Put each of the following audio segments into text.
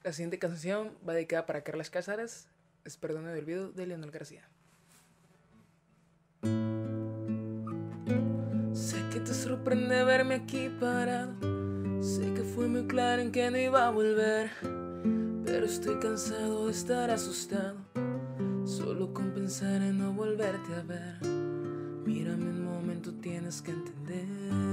La siguiente canción va dedicada para Carlas Cázares, es Perdone de Olvido de Leonel García. Sé que te sorprende verme aquí parado, sé que fue muy claro en que no iba a volver, pero estoy cansado de estar asustado, solo con pensar en no volverte a ver. Mírame un momento, tienes que entender.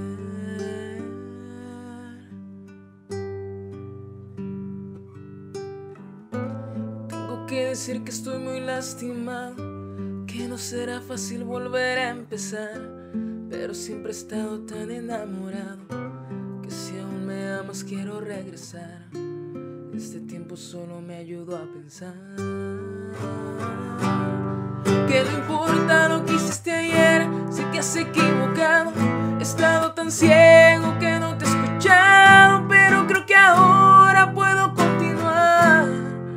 Tengo que decir que estoy muy lastimado, que no será fácil volver a empezar, pero siempre he estado tan enamorado que si aún me amas quiero regresar. Este tiempo solo me ayudó a pensar que no importa lo que hiciste ayer, sé que has equivocado. He estado tan ciego que no te he escuchado, pero creo que ahora puedo continuar.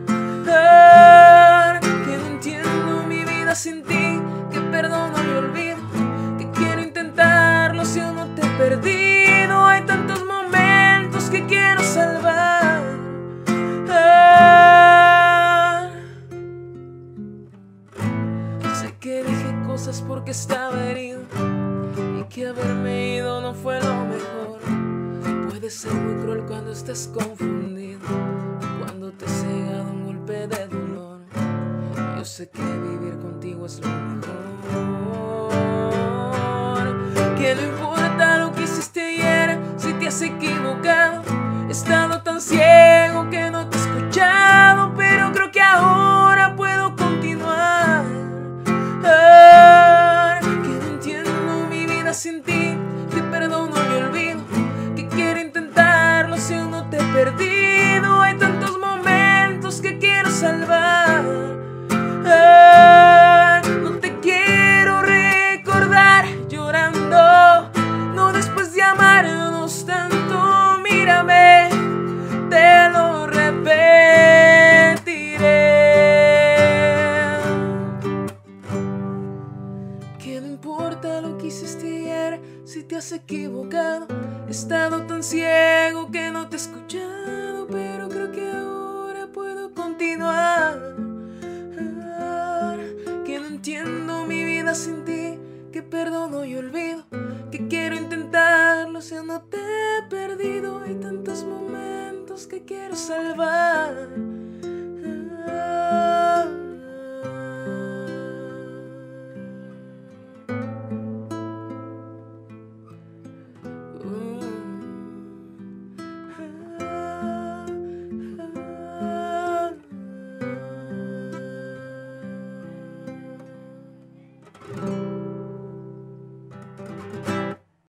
Que no entiendo mi vida sin ti, que perdono y olvido, que quiero intentarlo si aún no te he perdido. Hay tantos momentos que quiero salvar. Sé que dije cosas porque estaba herido y que haberme ido no fue lo mejor. Puede ser muy cruel cuando estás confundido, cuando te ha cegado un golpe de dolor. Yo sé que vivir contigo es lo mejor. Que no importa lo que hiciste ayer, si te has equivocado. He estado tan ciego que no te he escuchado, pero creo que ahora puedo continuar. Que no entiendo mi vida sin ti, que perdono y olvido, que quiero intentarlo si aún no te he perdido. Hay tantos momentos que quiero salvar. No te quiero recordar llorando, no después de amarnos tanto. Mírame, te lo repetiré. Que no importa lo que hiciste ayer, si te has equivocado. He estado tan ciego que no te he escuchado, pero creo que ahora puedo continuar. Que no entiendo mi vida sin ti, que perdono y olvido, que quiero intentarlo si aún no te he perdido. Hay tantos momentos que quiero salvar.